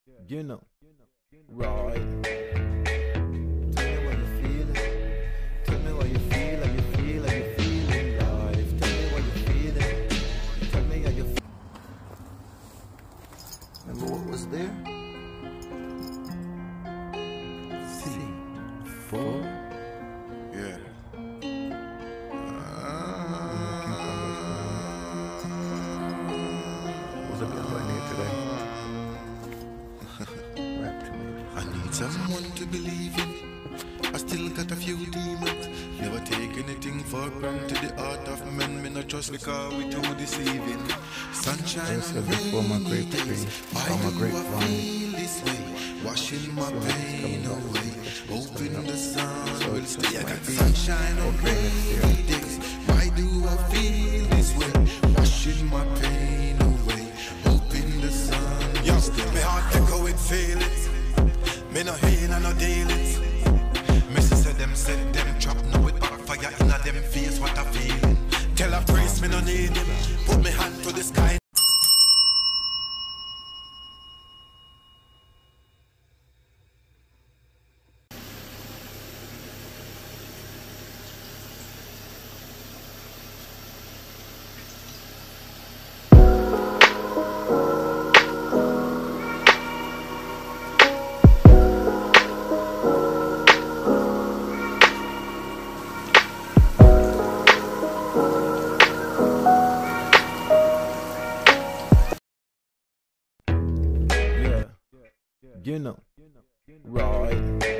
You know, right? Tell me what you feeling. Tell me what you feel, how you feel, how you feel in life. Tell me what you feeling. Tell me how you feel. Remember what was there? C4. Yeah. Was a bit funny today. Rap to me. I need someone to believe in. I still got a few demons. Never take anything for granted. The art of men, me not trust because we too deceiving. Sunshine and rainy days. Why do I feel this way? Washing my pain away. Hoping the sun will stay. I got sunshine on rainy days. Why do I feel this way? Washing my pain away. Hoping the sun will stay. Me heart echo it, feel it. Me no hail and no deal it. Missy said them trap. Now with backfire in a them face. What I feeling? Tell a priest me no need him. Put me hand to the sky. You know, right?